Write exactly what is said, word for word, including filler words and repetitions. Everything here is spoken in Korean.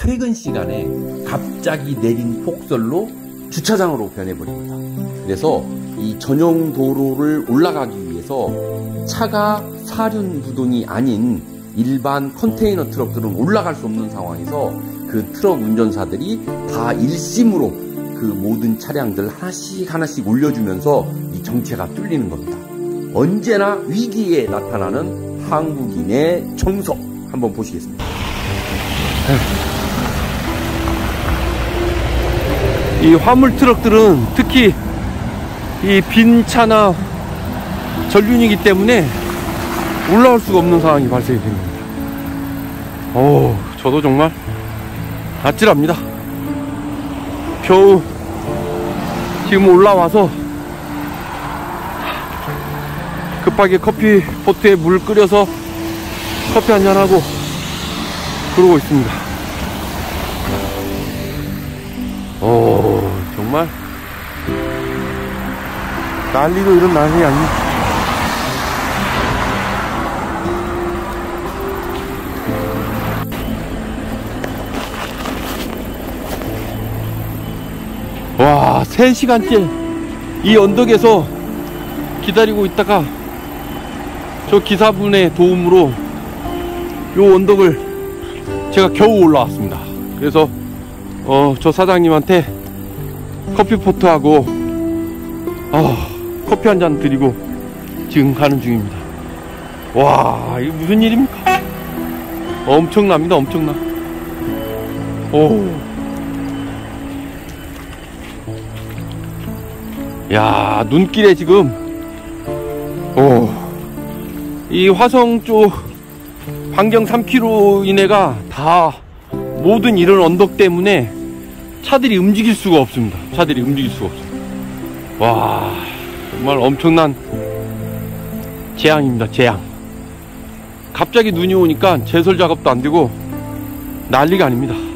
퇴근 시간에 갑자기 내린 폭설로 주차장으로 변해버립니다. 그래서 이 전용 도로를 올라가기 위해서 차가 사륜 구동이 아닌 일반 컨테이너 트럭들은 올라갈 수 없는 상황에서 그 트럭 운전사들이 다 일심으로 그 모든 차량들 하나씩 하나씩 올려주면서 이 정체가 뚫리는 겁니다. 언제나 위기에 나타나는 한국인의 정석 한번 보시겠습니다. 이 화물 트럭들은 특히 이 빈 차나 전륜이기 때문에 올라올 수가 없는 상황이 발생이 됩니다. 오, 저도 정말 아찔합니다. 겨우 지금 올라와서 급하게 커피 포트에 물 끓여서 커피 한잔하고 그러고 있습니다. 오, 정말 난리도 이런 난리 아닙니다. 와, 세 시간째 이 언덕에서 기다리고 있다가 저 기사분의 도움으로 요 언덕을 제가 겨우 올라왔습니다. 그래서 어, 저 사장님한테 커피포트하고 어, 커피 한 잔 드리고 지금 가는 중입니다. 와, 이게 무슨 일입니까? 엄청납니다. 엄청나. 오. 야, 눈길에 지금 오, 이 화성 쪽 반경 삼 킬로미터 이내가 다 모든 이런 언덕 때문에 차들이 움직일 수가 없습니다. 차들이 움직일 수가 없습니다. 와, 정말 엄청난 재앙입니다. 재앙. 갑자기 눈이 오니까 제설 작업도 안 되고 난리가 아닙니다.